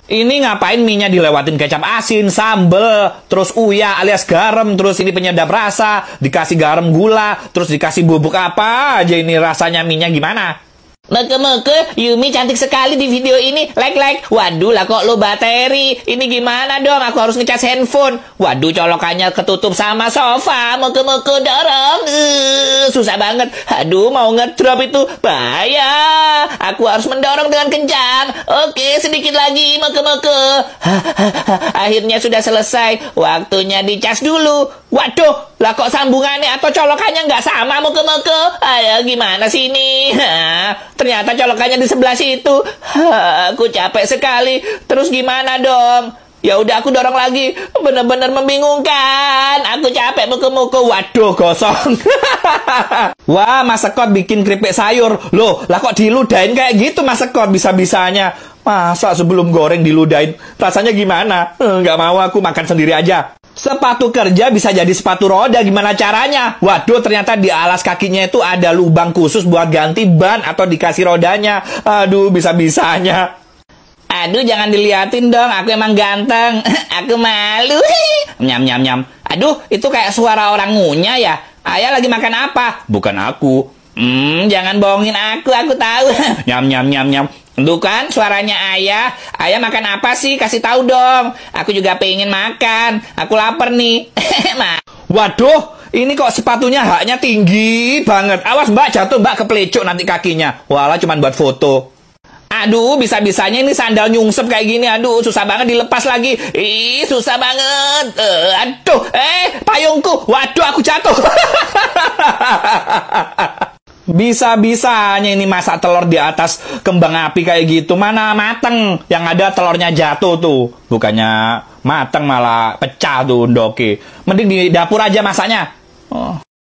Ini ngapain minyak dilewatin kecap asin, sambel, terus uya alias garam, terus ini penyedap rasa, dikasih garam gula, terus dikasih bubuk apa aja ini rasanya minyak gimana? Meke-meke, Yumi cantik sekali di video ini. Like. Waduh lah kok lo bateri. Ini gimana dong? Aku harus ngecas handphone. Waduh, colokannya ketutup sama sofa. Meke-meke dorong. Susah banget. Aduh, mau ngedrop itu. Bahaya. Aku harus mendorong dengan kencang. Oke, sedikit lagi. Meke-meke. Akhirnya sudah selesai. Waktunya dicas dulu. Waduh, lah kok sambungannya atau colokannya nggak sama, Meke-meke? Ayo, gimana sih ini? Ternyata colokannya di sebelah situ. Aku capek sekali. Terus gimana dong? Ya udah aku dorong lagi. Bener-bener membingungkan. Aku capek, Meke-meke. Waduh, gosong. Wah, Mas Sekot bikin keripik sayur. Loh, lah kok diludahin kayak gitu, Mas Sekot? Bisa-bisanya. Masa sebelum goreng diludahin? Rasanya gimana? Nggak mau, aku makan sendiri aja. Sepatu kerja bisa jadi sepatu roda, gimana caranya? Waduh, ternyata di alas kakinya itu ada lubang khusus buat ganti ban atau dikasih rodanya. Aduh, bisa-bisanya. Aduh, jangan diliatin dong, aku emang ganteng. Aku malu. Nyam. Aduh, itu kayak suara orang ngunyah ya. Ayah lagi makan apa? Bukan aku. Jangan bohongin aku tahu. Nyam. Tuh kan suaranya ayah. Ayah makan apa sih? Kasih tahu dong. Aku juga pengen makan. Aku lapar nih. Waduh, ini kok sepatunya haknya tinggi banget. Awas mbak, jatuh mbak, kepelecuk nanti kakinya. Walah, cuman buat foto. Aduh, bisa-bisanya ini sandal nyungsep kayak gini. Aduh, susah banget dilepas lagi. Ih, susah banget. Aduh, payungku. Waduh, aku jatuh. Bisa-bisanya ini masak telur di atas kembang api kayak gitu. Mana mateng, yang ada telurnya jatuh tuh. Bukannya mateng malah pecah tuh ndoke. Mending di dapur aja masaknya.